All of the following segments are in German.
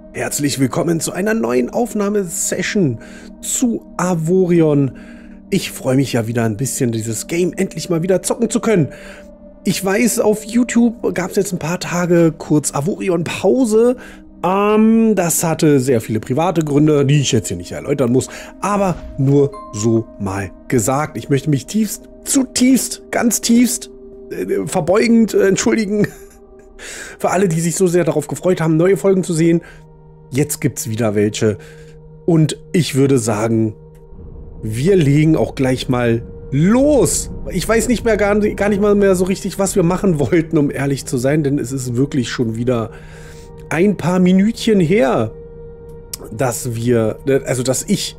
Herzlich willkommen zu einer neuen Aufnahmesession zu Avorion. Ich freue mich ja wieder ein bisschen, dieses Game endlich mal wieder zocken zu können. Ich weiß, auf YouTube gab es jetzt ein paar Tage kurz Avorion-Pause. Das hatte sehr viele private Gründe, die ich jetzt hier nicht erläutern muss, aber nur so mal gesagt. Ich möchte mich zutiefst, ganz tiefst, verbeugend entschuldigen für alle, die sich so sehr darauf gefreut haben, neue Folgen zu sehen. Jetzt gibt's wieder welche. Und ich würde sagen, wir legen auch gleich mal los. Ich weiß nicht mehr gar nicht mal mehr so richtig, was wir machen wollten, um ehrlich zu sein, denn es ist wirklich schon wieder ein paar Minütchen her, dass ich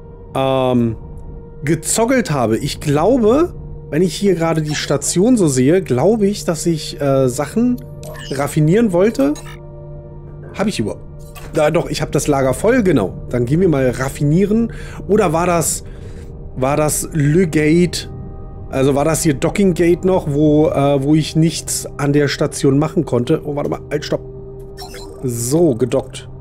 gezoggelt habe. Ich glaube, wenn ich hier gerade die Station so sehe, glaube ich, dass ich Sachen raffinieren wollte. Habe ich überhaupt? Ja, doch, ich habe das Lager voll, genau. Dann gehen wir mal raffinieren. Oder war das Le Gate? Also war das hier Docking Gate noch, wo ich nichts an der Station machen konnte? Oh, warte mal, halt, stopp. So, gedockt.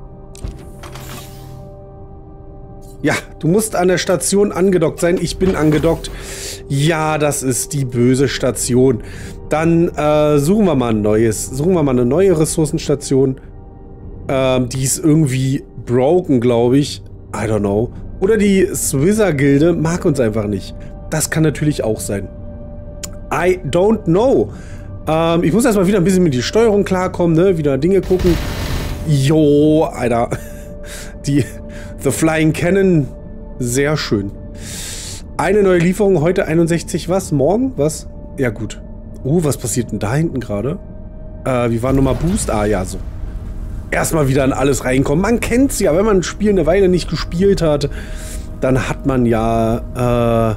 Ja, du musst an der Station angedockt sein. Ich bin angedockt. Ja, das ist die böse Station. Dann suchen wir mal ein neues. Suchen wir mal eine neue Ressourcenstation. Die ist irgendwie broken, glaube ich. I don't know. Oder die Swizzer-Gilde mag uns einfach nicht. Das kann natürlich auch sein. I don't know. Ich muss erstmal wieder ein bisschen mit die Steuerung klarkommen, ne? Wieder Dinge gucken. Jo, Alter. The Flying Cannon. Sehr schön. Eine neue Lieferung, heute 61, was? Morgen? Was? Ja, gut. Was passiert denn da hinten gerade? Wie war nochmal Boost? Ah, ja, so. Erstmal wieder in alles reinkommen. Man kennt's ja, wenn man ein Spiel eine Weile nicht gespielt hat, dann hat man ja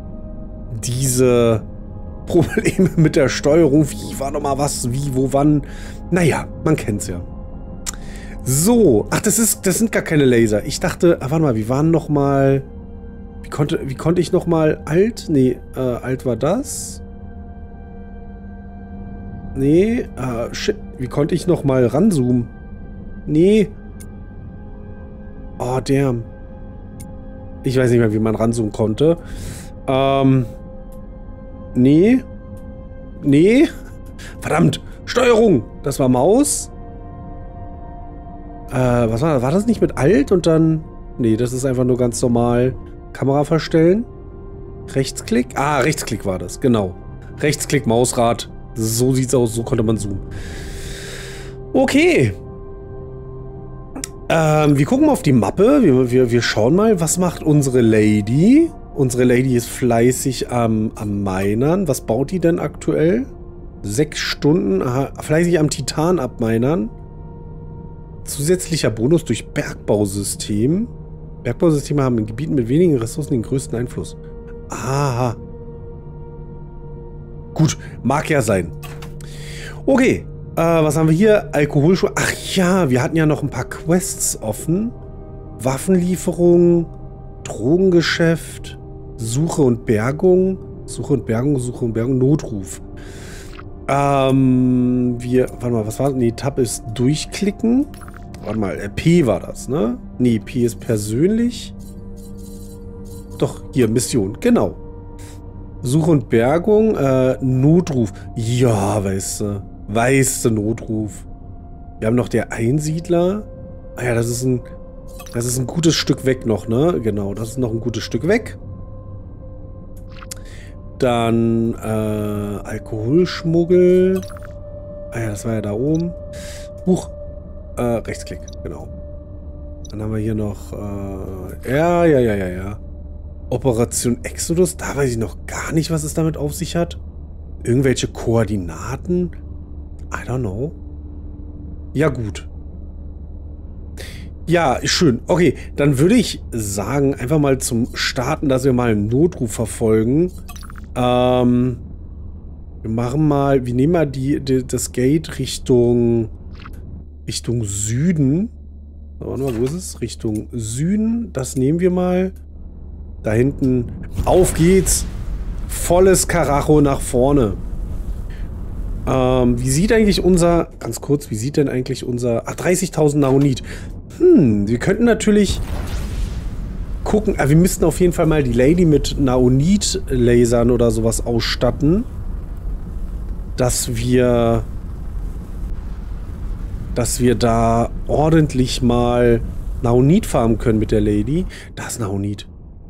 diese Probleme mit der Steuerung. Wie war nochmal was? Wie, wo, wann? Naja, man kennt's ja. So. Ach, das sind gar keine Laser. Ich dachte, warte mal, wie waren nochmal... Wie konnte ich nochmal Alt? Nee, Alt war das. Nee, shit. Wie konnte ich nochmal ranzoomen? Nee. Oh, damn. Ich weiß nicht mehr, wie man ranzoomen konnte. Nee. Nee. Verdammt. Steuerung. Das war Maus. Was war das? War das nicht mit Alt und dann... Nee, das ist einfach nur ganz normal. Kamera verstellen. Rechtsklick. Ah, Rechtsklick war das. Genau. Rechtsklick, Mausrad. So sieht's aus. So konnte man zoomen. Okay. Wir gucken mal auf die Mappe. Wir schauen mal, was macht unsere Lady. Unsere Lady ist fleißig am Minern. Was baut die denn aktuell? 6 Stunden. Aha, fleißig am Titan abminern. Zusätzlicher Bonus durch Bergbausystem. Bergbausysteme haben in Gebieten mit wenigen Ressourcen den größten Einfluss. Aha. Gut, mag ja sein. Okay. Was haben wir hier? Alkoholschuhe. Ach ja, wir hatten ja noch ein paar Quests offen. Waffenlieferung, Drogengeschäft, Suche und Bergung. Suche und Bergung, Notruf. Warte mal, was war das? Nee, Tab ist durchklicken. Warte mal, P war das, ne? Nee, P ist persönlich. Doch, hier, Mission, genau. Suche und Bergung, Notruf. Ja, weißt du, Notruf. Wir haben noch der Einsiedler. Ah ja, das ist ein gutes Stück weg noch, ne? Genau, das ist noch ein gutes Stück weg. Dann, Alkoholschmuggel. Ah ja, das war ja da oben. Huch. Rechtsklick, genau. Dann haben wir hier noch, ja. Operation Exodus. Da weiß ich noch gar nicht, was es damit auf sich hat. Irgendwelche Koordinaten. I don't know. Ja, gut. Ja, schön. Okay, dann würde ich sagen, einfach mal zum Starten, dass wir mal einen Notruf verfolgen. Wir nehmen mal das Gate Richtung Süden. Warte mal, wo ist es? Richtung Süden. Das nehmen wir mal. Da hinten. Auf geht's. Volles Karacho nach vorne. Wie sieht eigentlich unser... Ganz kurz, wie sieht denn eigentlich unser... Ach, 30.000 Naonit. Wir könnten natürlich gucken... wir müssten auf jeden Fall mal die Lady mit Naonit-Lasern oder sowas ausstatten. Dass wir da ordentlich mal Naonit farmen können mit der Lady. Da ist Naonit.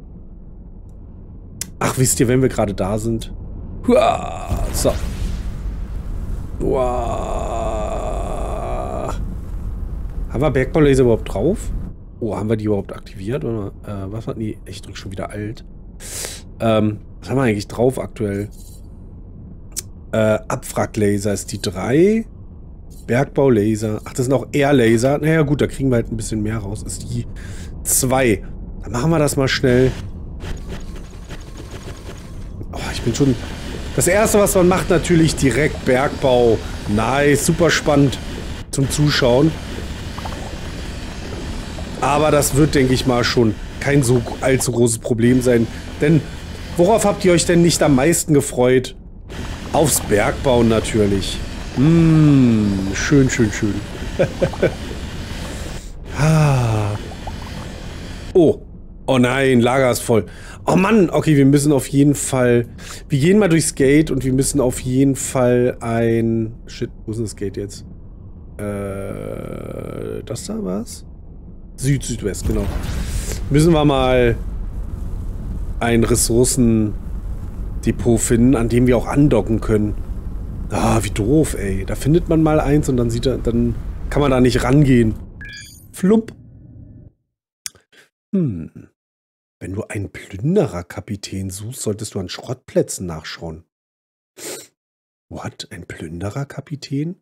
Ach, wisst ihr, wenn wir gerade da sind. Huah, so. Uah. Haben wir Bergbaulaser überhaupt drauf? Oh, haben wir die überhaupt aktiviert? Oder, was hatten die? Ich drück schon wieder alt. Was haben wir eigentlich drauf aktuell? Abwracklaser ist die 3. Bergbaulaser. Ach, das sind auch Airlaser. Naja, gut, da kriegen wir halt ein bisschen mehr raus. Ist die 2. Dann machen wir das mal schnell. Oh, ich bin schon... Das erste, was man macht, natürlich direkt Bergbau. Nice, super spannend zum Zuschauen. Aber das wird, denke ich mal, schon kein so allzu großes Problem sein. Denn worauf habt ihr euch denn nicht am meisten gefreut? Aufs Bergbauen natürlich. Schön, schön, schön. Oh. Oh nein, Lager ist voll. Oh Mann, okay, wir müssen auf jeden Fall... Wir gehen mal durchs Gate und wir müssen auf jeden Fall ein... Shit, wo ist denn das Gate jetzt? Das da war's? Südwest, genau. Müssen wir mal ein Ressourcendepot finden, an dem wir auch andocken können. Ah, wie doof, ey. Da findet man mal eins und dann dann kann man da nicht rangehen. Flump. Wenn du einen Plünderer-Kapitän suchst, solltest du an Schrottplätzen nachschauen. What? Ein Plünderer-Kapitän?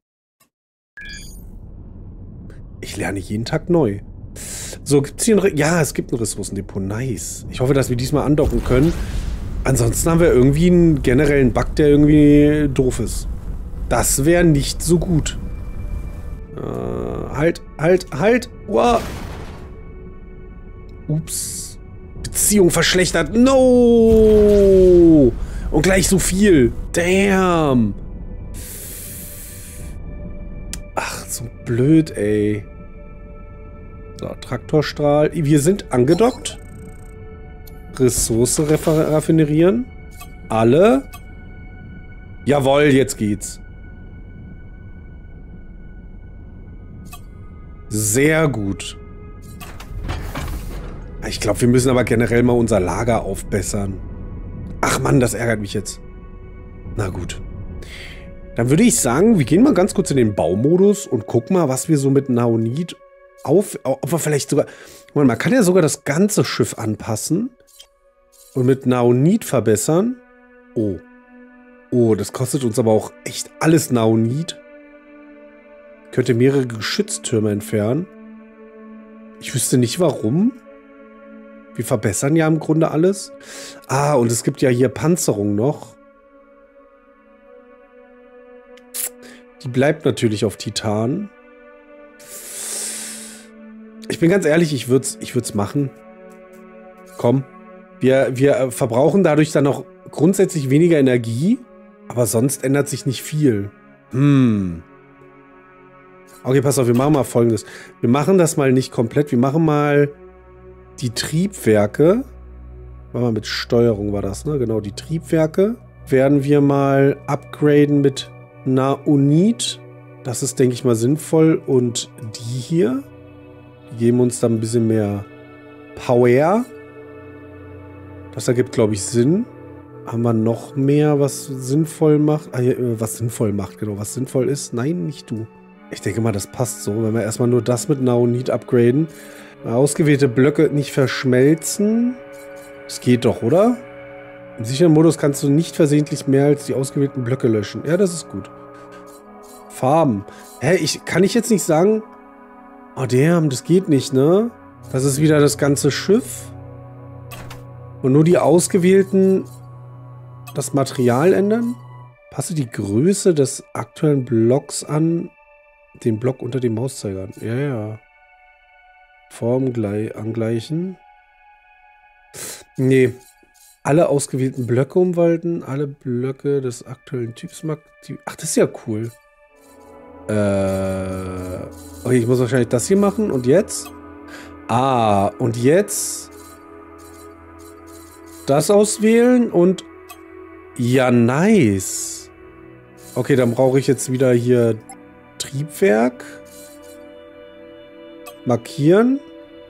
Ich lerne jeden Tag neu. So, gibt's hier ein... Ja, es gibt ein Ressourcendepot. Nice. Ich hoffe, dass wir diesmal andocken können. Ansonsten haben wir irgendwie einen generellen Bug, der irgendwie doof ist. Das wäre nicht so gut. Halt. Wow. Ups. Beziehung verschlechtert. No! Und gleich so viel. Damn. Ach, so blöd, ey. So, Traktorstrahl. Wir sind angedockt. Ressource raffinerieren. Alle. Jawohl, jetzt geht's. Sehr gut. Ich glaube, wir müssen aber generell mal unser Lager aufbessern. Ach Mann, das ärgert mich jetzt. Na gut. Dann würde ich sagen, wir gehen mal ganz kurz in den Baumodus und gucken mal, was wir so mit Naonit ob wir vielleicht sogar... Man kann ja sogar das ganze Schiff anpassen und mit Naonit verbessern. Oh. Oh, das kostet uns aber auch echt alles Naonit. Könnte mehrere Geschütztürme entfernen. Ich wüsste nicht, warum. Wir verbessern ja im Grunde alles. Ah, und es gibt ja hier Panzerung noch. Die bleibt natürlich auf Titan. Ich bin ganz ehrlich, ich würd's machen. Komm. Wir verbrauchen dadurch dann noch grundsätzlich weniger Energie, aber sonst ändert sich nicht viel. Okay, pass auf, wir machen mal Folgendes. Wir machen das mal nicht komplett. Wir machen mal die Triebwerke. Warte mal, mit Steuerung war das, ne? Genau, die Triebwerke werden wir mal upgraden mit Naonit. Das ist, denke ich mal, sinnvoll. Und die hier, die geben uns dann ein bisschen mehr Power. Das ergibt, glaube ich, Sinn. Haben wir noch mehr, was sinnvoll macht? Ah, ja, was sinnvoll macht, genau. Was sinnvoll ist? Nein, nicht du. Ich denke mal, das passt so. Wenn wir erstmal nur das mit Naonit upgraden. Ausgewählte Blöcke nicht verschmelzen. Das geht doch, oder? Im sicheren Modus kannst du nicht versehentlich mehr als die ausgewählten Blöcke löschen. Ja, das ist gut. Farben. Hä, kann ich jetzt nicht sagen... Oh, damn, das geht nicht, ne? Das ist wieder das ganze Schiff. Und nur die ausgewählten... Das Material ändern? Passe die Größe des aktuellen Blocks an den Block unter dem Mauszeiger. Ja, ja. Form angleichen. Nee. Alle ausgewählten Blöcke umwalten, alle Blöcke des aktuellen Typs. Ach, das ist ja cool. Okay, ich muss wahrscheinlich das hier machen. Und jetzt? Ah, und jetzt das auswählen und ja, nice. Okay, dann brauche ich jetzt wieder hier Triebwerk. Markieren.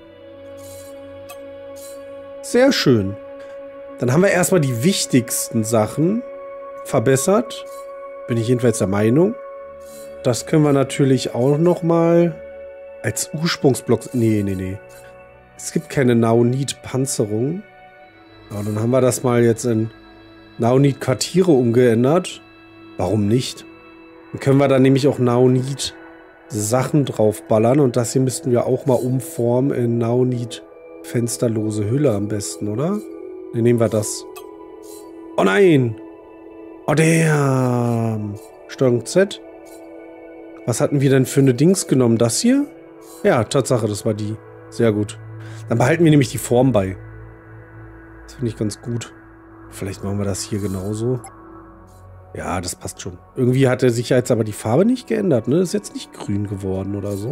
Sehr schön. Dann haben wir erstmal die wichtigsten Sachen verbessert. Bin ich jedenfalls der Meinung. Das können wir natürlich auch nochmal als Ursprungsblock... Nee. Es gibt keine Naonit-Panzerung. Aber dann haben wir das mal jetzt in Naonit-Quartiere umgeändert. Warum nicht? Dann können wir da nämlich auch Naonit-Sachen draufballern. Und das hier müssten wir auch mal umformen in Naonit-fensterlose Hülle am besten, oder? Dann nehmen wir das. Oh nein! Oh damn! Steuerung Z. Was hatten wir denn für eine Dings genommen? Das hier? Ja, Tatsache, das war die. Sehr gut. Dann behalten wir nämlich die Form bei. Das finde ich ganz gut. Vielleicht machen wir das hier genauso. Ja, das passt schon. Irgendwie hat er sich ja jetzt aber die Farbe nicht geändert, ne? Ist jetzt nicht grün geworden oder so.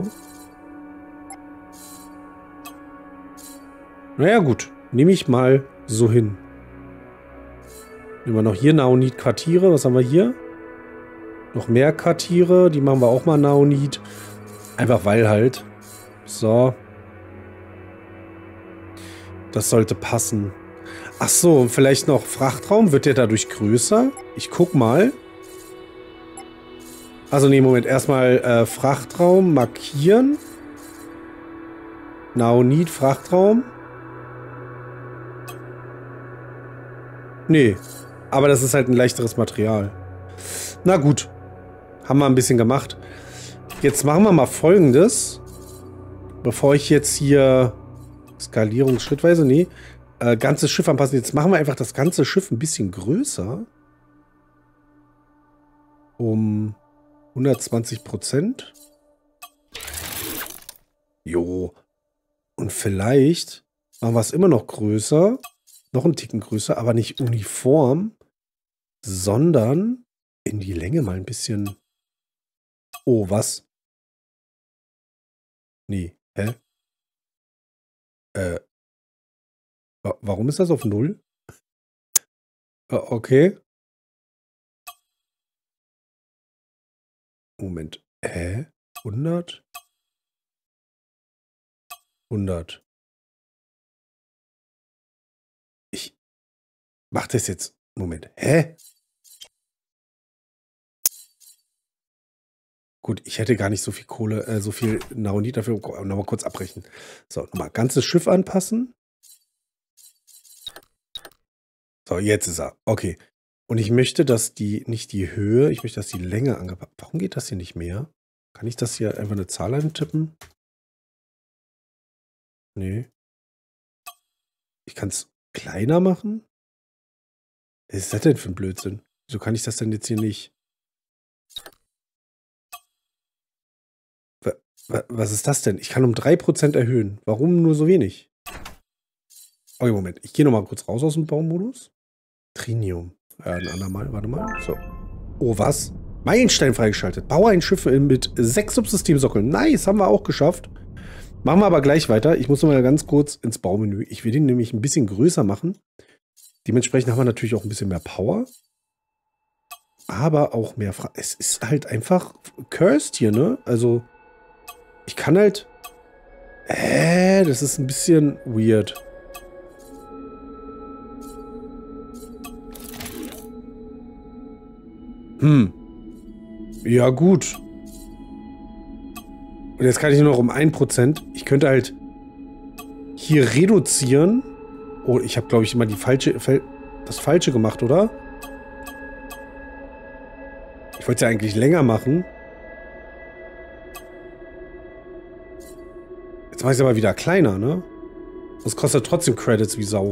Naja, gut. Nehme ich mal so hin. Nehmen wir noch hier Naonit-Quartiere. Was haben wir hier? Noch mehr Quartiere. Die machen wir auch mal Naonit. Einfach weil halt. So. Das sollte passen. Ach so, und vielleicht noch Frachtraum. Wird der dadurch größer? Ich guck mal. Also nee, Moment. Erstmal Frachtraum markieren. Naonit, Frachtraum. Nee. Aber das ist halt ein leichteres Material. Na gut. Haben wir ein bisschen gemacht. Jetzt machen wir mal Folgendes. Bevor ich jetzt hier Skalierung schrittweise, nee, ganzes Schiff anpassen. Jetzt machen wir einfach das ganze Schiff ein bisschen größer. Um 120%. Jo. Und vielleicht machen wir es immer noch größer. Noch einen Ticken größer, aber nicht uniform, sondern in die Länge mal ein bisschen. Oh, was? Nee, hä? Warum ist das auf 0? Okay. Moment. 100? 100. Ich mach das jetzt. Moment. Hä? Gut, ich hätte gar nicht so viel Kohle, so viel Naonit dafür. Nochmal kurz abbrechen. So, nochmal ganzes Schiff anpassen. So, jetzt ist er. Okay. Und ich möchte, dass nicht die Höhe, ich möchte, dass die Länge angepasst. Warum geht das hier nicht mehr? Kann ich das hier einfach eine Zahl eintippen? Nee. Ich kann es kleiner machen? Was ist das denn für ein Blödsinn? Wieso kann ich das denn jetzt hier nicht? Was ist das denn? Ich kann um 3% erhöhen. Warum nur so wenig? Okay, Moment. Ich gehe nochmal kurz raus aus dem Baumodus. Trinium. Ein andermal. Warte mal. So. Oh, was? Meilenstein freigeschaltet. Baue ein Schiff mit 6 Subsystemsockeln. Nice, haben wir auch geschafft. Machen wir aber gleich weiter. Ich muss noch mal ganz kurz ins Baumenü. Ich will den nämlich ein bisschen größer machen. Dementsprechend haben wir natürlich auch ein bisschen mehr Power. Aber auch mehr... Es ist halt einfach cursed hier, ne? Also, ich kann halt... das ist ein bisschen weird. Ja, gut. Und jetzt kann ich nur noch um 1%. Ich könnte halt hier reduzieren. Oh, ich habe, glaube ich, immer das Falsche gemacht, oder? Ich wollte es ja eigentlich länger machen. Jetzt mache ich es aber wieder kleiner, ne? Das kostet trotzdem Credits wie Sau.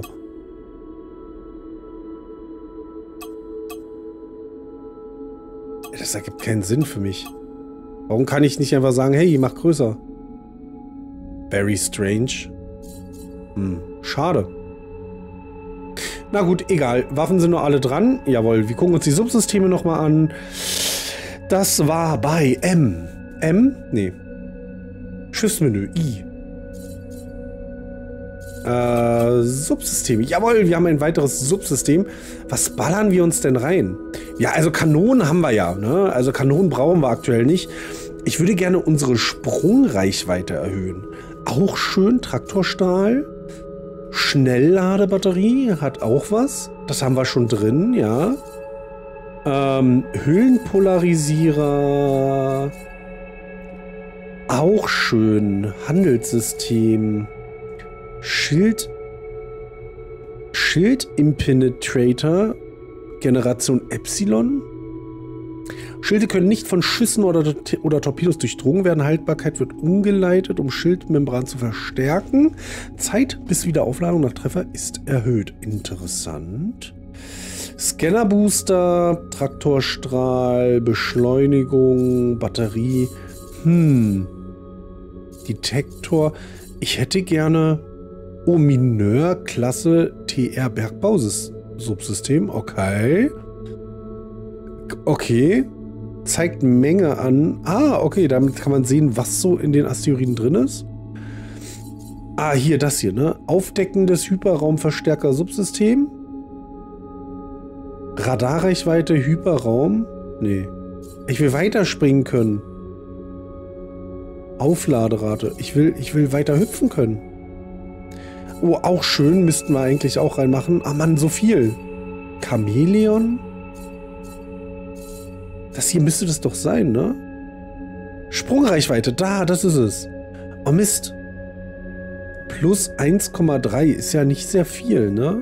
Das ergibt keinen Sinn für mich. Warum kann ich nicht einfach sagen, hey, mach größer? Very strange. Schade. Na gut, egal. Waffen sind nur alle dran. Jawohl, wir gucken uns die Subsysteme nochmal an. Das war bei M. M? Nee. Schiffsmenü. I. Subsysteme. Jawohl, wir haben ein weiteres Subsystem. Was ballern wir uns denn rein? Ja, also Kanonen haben wir ja, ne? Also Kanonen brauchen wir aktuell nicht. Ich würde gerne unsere Sprungreichweite erhöhen. Auch schön, Traktorstahl. Schnellladebatterie hat auch was. Das haben wir schon drin, ja. Höhlenpolarisierer. Auch schön. Handelssystem. Schild-Impenetrator. Generation Epsilon. Schilde können nicht von Schüssen oder Torpedos durchdrungen werden. Haltbarkeit wird umgeleitet, um Schildmembran zu verstärken. Zeit bis Wiederaufladung nach Treffer ist erhöht. Interessant. Scannerbooster, Traktorstrahl, Beschleunigung, Batterie. Detektor. Ich hätte gerne... Oh, Mineur, Klasse, TR, Bergbau-Subsystem. Okay. Okay. Zeigt Menge an. Ah, okay, damit kann man sehen, was so in den Asteroiden drin ist. Ah, hier, das hier, ne? Aufdeckendes Hyperraumverstärker-Subsystem. Radarreichweite, Hyperraum. Nee. Ich will weiterspringen können. Aufladerate. Ich will weiter hüpfen können. Oh, auch schön. Müssten wir eigentlich auch reinmachen. Ah, Mann, so viel. Chamäleon? Das hier müsste das doch sein, ne? Sprungreichweite, da, das ist es. Oh Mist. Plus 1,3 ist ja nicht sehr viel, ne?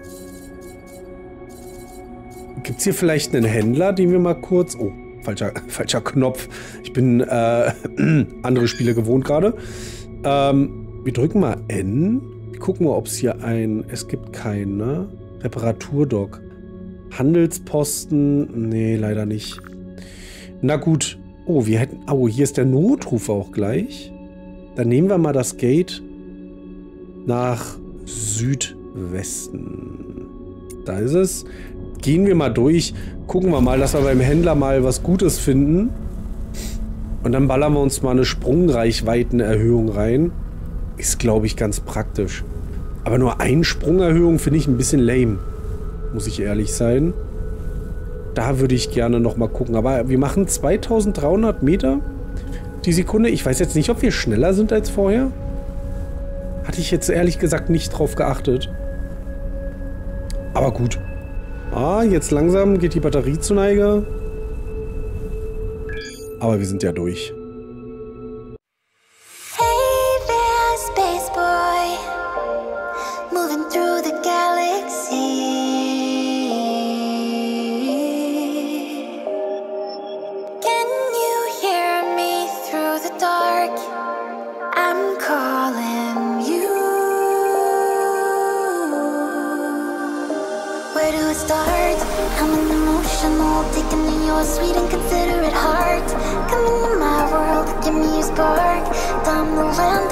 Gibt es hier vielleicht einen Händler, den wir mal kurz... Oh, falscher Knopf. Ich bin andere Spiele gewohnt gerade. Wir drücken mal N. Wir gucken mal, ob es hier es gibt keinen, ne? Reparaturdock. Handelsposten. Nee, leider nicht. Na gut. Oh, wir hätten... Oh, hier ist der Notruf auch gleich. Dann nehmen wir mal das Gate nach Südwesten. Da ist es. Gehen wir mal durch. Gucken wir mal, dass wir beim Händler mal was Gutes finden. Und dann ballern wir uns mal eine Sprungreichweitenerhöhung rein. Ist, glaube ich, ganz praktisch. Aber nur eine Sprungerhöhung finde ich ein bisschen lame. Muss ich ehrlich sein. Da würde ich gerne noch mal gucken. Aber wir machen 2300 Meter die Sekunde. Ich weiß jetzt nicht, ob wir schneller sind als vorher. Hatte ich jetzt ehrlich gesagt nicht drauf geachtet. Aber gut. Ah, jetzt langsam geht die Batterie zur Neige. Aber wir sind ja durch. Hey there, space boy, moving through the galaxy. Can you hear me through the dark? I'm calling you. Where do I start? I'm an emotional, taking in your sweet and considerate heart. Come into my world, give me your spark. Time to land